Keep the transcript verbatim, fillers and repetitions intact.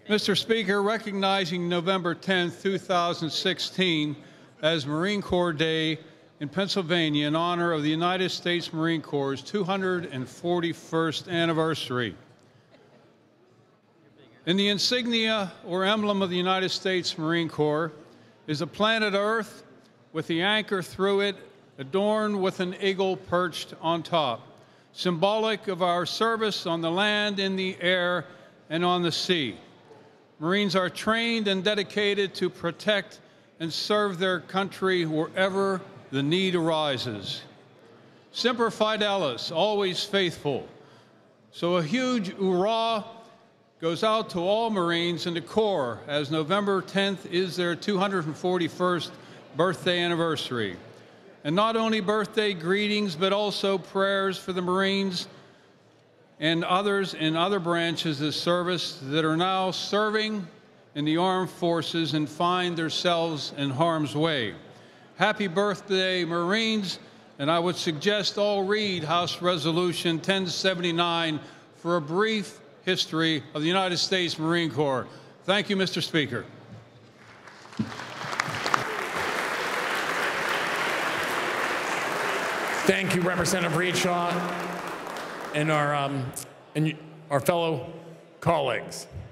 Mister Speaker, recognizing November tenth, two thousand sixteen as Marine Corps Day in Pennsylvania in honor of the United States Marine Corps' two hundred forty-first anniversary. In the insignia or emblem of the United States Marine Corps is a planet Earth with the anchor through it adorned with an eagle perched on top, symbolic of our service on the land, in the air, and on the sea. Marines are trained and dedicated to protect and serve their country wherever the need arises. Semper Fidelis, always faithful. So a huge hurrah goes out to all Marines in the Corps, as November tenth is their two hundred forty-first birthday anniversary. And not only birthday greetings, but also prayers for the Marines and others in other branches of service that are now serving in the armed forces and find themselves in harm's way. Happy birthday, Marines, and I would suggest all read House Resolution ten seventy-nine for a brief history of the United States Marine Corps. Thank you, Mister Speaker. Thank you, Representative Readshaw, and our, um, and our fellow colleagues.